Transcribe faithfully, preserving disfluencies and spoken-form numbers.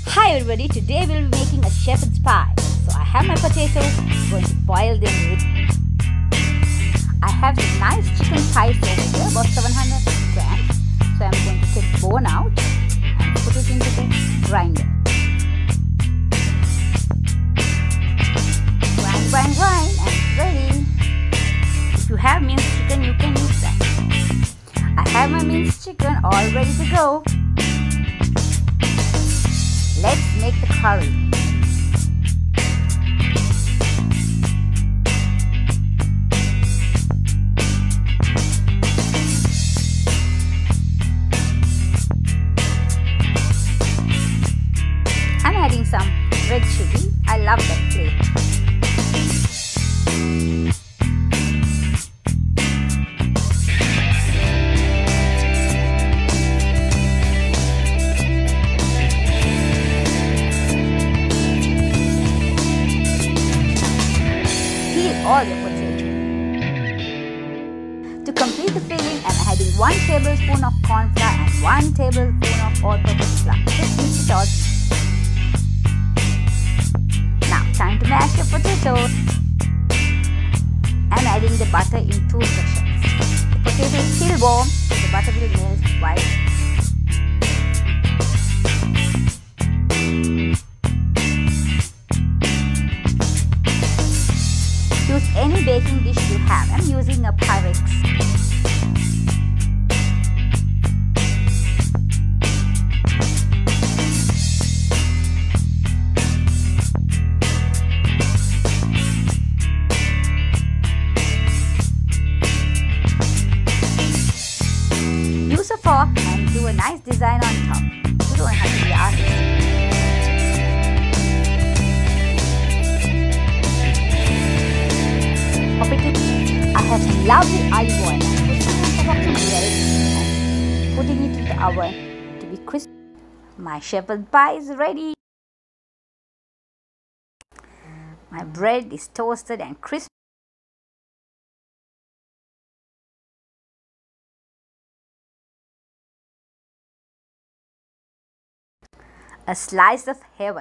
Hi everybody, today we'll be making a shepherd's pie. So I have my potatoes, going to boil them. I have the nice chicken thighs over here, about seven hundred grams. So I'm going to take the bone out and put it into the grinder. Grind, grind, grind, and it's ready. If you have minced chicken, you can use that. I have my minced chicken all ready to go. Let's make the curry. I'm adding some red chili. I love that flavor. All your potatoes. To complete the filling, I'm adding one tablespoon of corn flour and one tablespoon of all-purpose flour. Just mix it all. Now, time to mash your potatoes. I'm adding the butter in two sections. The potato is still warm, so the butter will melt while use any baking dish you have. I'm using a Pyrex. Use a fork and do a nice design on top. You don't have to be artistic. I have some lovely olive oil. I'm putting it on top of the bread and putting it in the oven to be crispy. My shepherd pie is ready. My bread is toasted and crispy. A slice of heaven.